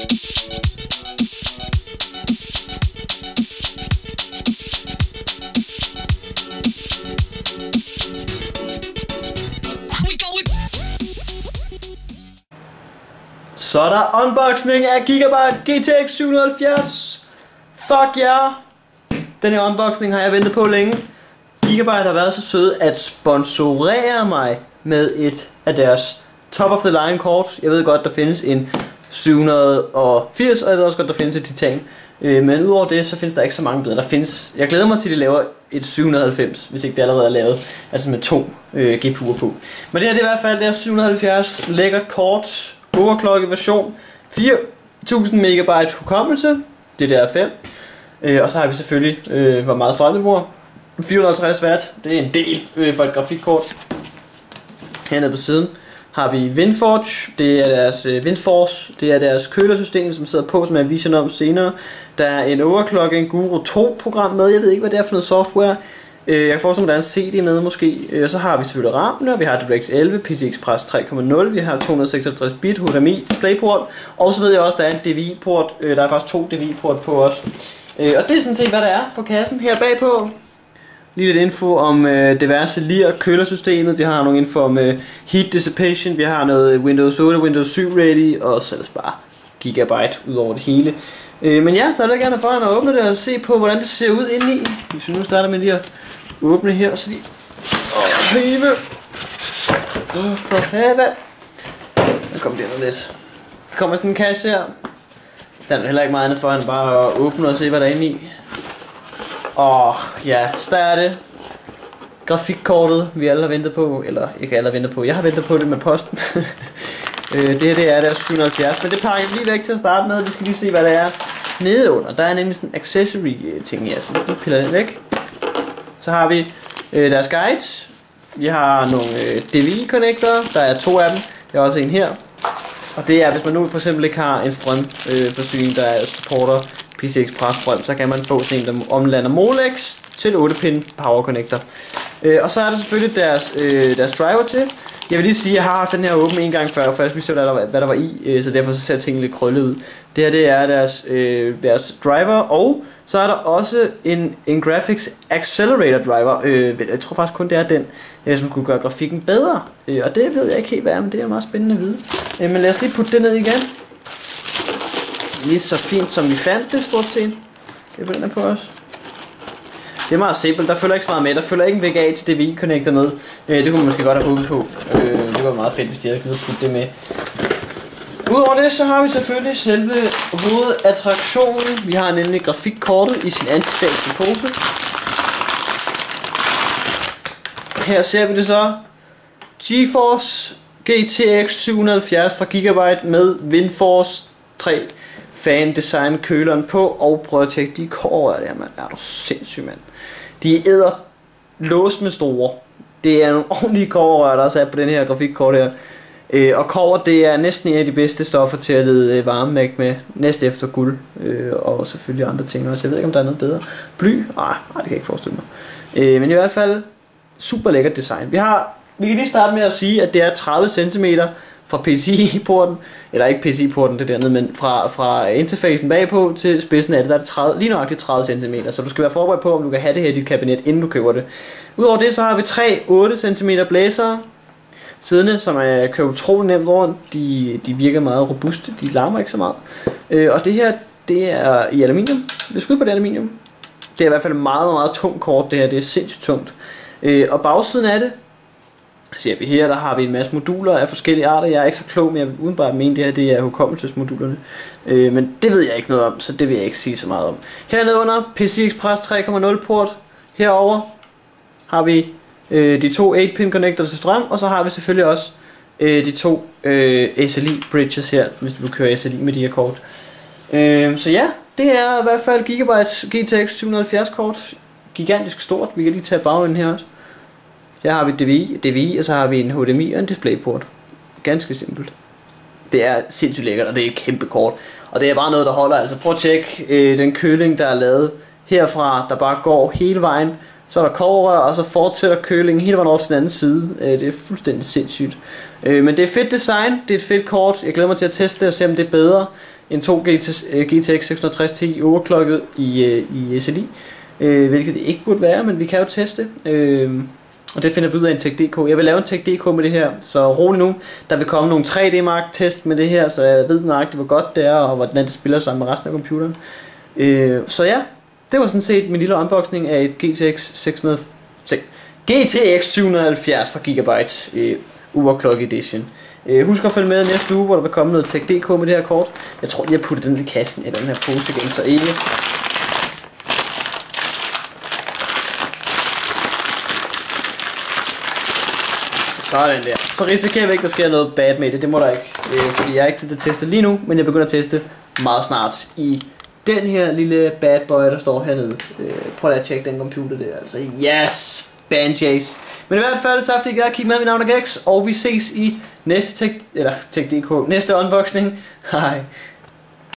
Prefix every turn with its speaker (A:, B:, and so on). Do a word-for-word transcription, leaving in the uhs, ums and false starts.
A: Så er der unboxing af Gigabyte G T X syv halvfjerds. Fuck ja! Yeah. Den her unboxing har jeg ventet på længe. Gigabyte har været så sød at sponsorere mig med et af deres top of the line kort. Jeg ved godt der findes en syv firs, og jeg ved også godt der findes et titan. Men udover det, så findes der ikke så mange bedre. Der findes, jeg glæder mig til at de laver et syv halvfems, hvis ikke det allerede er lavet. Altså med to øh, G P U'er på. Men det her det er i hvert fald det her syv halvfjerds lækkert kort. Overclocket version, fire tusind megabyte hukommelse, det der er fem. øh, Og så har vi selvfølgelig, øh, hvor meget strøm det bruger, fire hundrede og halvtreds watt, det er en del øh, for et grafikkort. Hernede på siden har vi Windforge, det er deres øh, Windforce, det er deres kølersystem, som sidder på, som jeg viser noget om senere. Der er en Overclocking Guru to program med, jeg ved ikke hvad det er for noget software. Jeg kan forestille mig, at der er en C D med måske. Og så har vi selvfølgelig rammene, vi har DirectX elleve, P C I Express tre komma nul, vi har to hundrede og seksoghalvtreds bit, H D M I, DisplayPort. Og så ved jeg også, at der er en D V I-port. Der er faktisk to D V I-port på os. Og det er sådan set, hvad der er på kassen. Her bagpå lige lidt info om diverse lir kølersystemet. Vi har nogle info om heat dissipation. Vi har noget Windows otte, Windows syv ready. Og så ellers bare Gigabyte ud over det hele. Men ja, der vil jeg gerne foran at åbne det og se på, hvordan det ser ud indeni. Hvis vi nu starter med lige at åbne her, så lige åh, hive. Åh, for helvede. Der kommer det noget lidt. Der kommer sådan en kasse her. Der er heller ikke meget andet for end bare at åbne og se, hvad der er inde i. Åh, ja, så der er det. Grafikkortet, vi alle har ventet på. Eller ikke alle har ventet på. Jeg har ventet på det med posten. Det her det er deres syv halvfjerds, men det pakker jeg lige væk til at starte med. Vi skal lige se, hvad det er nede under. Der er nemlig sådan en accessory ting her, så nu piller den væk. Så har vi øh, deres guide. Vi har nogle øh, D V I-connectorer. Der er to af dem. Der er også en her. Og det er, hvis man nu for eksempel ikke har en strømforsyning, øh, der supporter P C I Express strøm, så kan man få sådan en, der omlander Molex til otte pin power connector. Øh, og så er der selvfølgelig deres, øh, deres driver til. Jeg vil lige sige, at jeg har haft den her åben en gang før, for jeg vidste hvad der var, hvad der var i, øh, så derfor så ser tingene lidt krøllet ud. Det her det er deres, øh, deres driver, og så er der også en, en Graphics Accelerator driver. Øh, jeg tror faktisk kun det er den, øh, som kunne gøre grafikken bedre. Øh, og det ved jeg ikke helt hvad er, men det er meget spændende at vide. Øh, men lad os lige putte det ned igen. Lige så fint som vi fandt det, stort set. Det er på den her på os. Det er meget simpelt, der følger ikke så meget med, der følger ikke en V G A til D V I connector med. Øh, det kunne man måske godt have håbet på. Øh, det var meget fedt, hvis de havde givet putte det med. Udover det, så har vi selvfølgelig selve hovedattraktionen. Vi har nemlig grafikkortet i sin antistatisk pose. Her ser vi det så. GeForce G T X syv halvfjerds fra Gigabyte med Windforce tre fan design køleren på. Og prøv at tjekke de kår der, mand. Er du sindssyg, mand. De æder lås med store. Det er nogle ordentlige kårrør, der er sat på den her grafikkort her. Øh, og kobber, det er næsten en af de bedste stoffer til at lede varmemærke med, næst efter guld, øh, og selvfølgelig andre ting også. Jeg ved ikke om der er noget bedre. Bly? Nej, nej, det kan jeg ikke forestille mig. Øh, men i hvert fald super lækkert design. Vi har, vi kan lige starte med at sige, at det er tredive centimeter fra P C I-porten, eller ikke P C I-porten, det dernede, men fra, fra interfacen bagpå til spidsen af det, der er det tredive, lige nøjagtigt tredive centimeter. Så du skal være forberedt på, om du kan have det her i dit kabinet, inden du køber det. Udover det, så har vi tre otte centimeter blæsere siddende, som er kører utroligt nemt rundt. De, de virker meget robuste, de larmer ikke så meget. Øh, og det her, det er i aluminium. Det er skud på det aluminium. Det er i hvert fald et meget, meget tungt kort, det her. Det er sindssygt tungt. Øh, og bagsiden af det, ser vi her, der har vi en masse moduler af forskellige arter. Jeg er ikke så klog, men jeg vil udenbart mene, det her det er hukommelsesmodulerne. Øh, men det ved jeg ikke noget om, så det vil jeg ikke sige så meget om. Hernede under, P C I Express tre komma nul port. Herover har vi øh, de to otte pin connector til strøm, og så har vi selvfølgelig også øh, de to øh, S L I bridges her, hvis du vil køre S L I med de her kort. Øh, så ja, det er i hvert fald Gigabytes G T X syv halvfjerds kort. Gigantisk stort. Vi kan lige tage bagenden her også. Her har vi D V I, D V I, og så har vi en H D M I og en DisplayPort. Ganske simpelt. Det er sindssygt lækkert, og det er et kæmpe kort. Og det er bare noget, der holder. Altså prøv at tjekke øh, den køling, der er lavet herfra, der bare går hele vejen. Så er der kobberrør, og så fortsætter kølingen hele vejen over til den anden side. Øh, det er fuldstændig sindssygt. Øh, men det er fedt design, det er et fedt kort. Jeg glæder mig til at teste det og se, om det er bedre en to G T X seks tres Ti overclocket i, øh, i S L I, øh, hvilket det ikke burde være, men vi kan jo teste. Øh, Og det finder vi ud af en Tech punktum d k. Jeg vil lave en Tech punktum d k med det her, så rolig nu. Der vil komme nogle tre D Mark test med det her, så jeg ved nøjagtigt hvor godt det er, og hvordan det spiller sammen med resten af computeren. Øh, så ja, det var sådan set min lille unboxing af et G T X seks hundrede, G T X syv halvfjerds fra Gigabyte øh, Overclock Edition. Øh, husk at følge med næste uge, hvor der vil komme noget Tech punktum d k med det her kort. Jeg tror lige at putte den i kassen, eller den her pose igen, så ikke. Sådan der. Så risikerer vi ikke, der sker noget bad med det. Det må der ikke. Øh, fordi jeg er ikke til at teste lige nu, men jeg begynder at teste meget snart i den her lille bad boy, der står hernede. Øh, prøv at tjekke den computer der. Altså, yes! Banjays. Men i hvert fald, tak fordi I gad at kigge med. Mit navn er Gex, og vi ses i næste Tech, eller Tech punktum d k, næste unboxing. Hej.